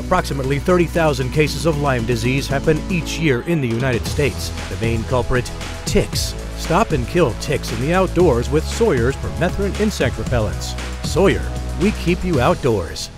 Approximately 30,000 cases of Lyme disease happen each year in the United States. The main culprit, ticks. Stop and kill ticks in the outdoors with Sawyer's permethrin insect repellents. Sawyer, we keep you outdoors.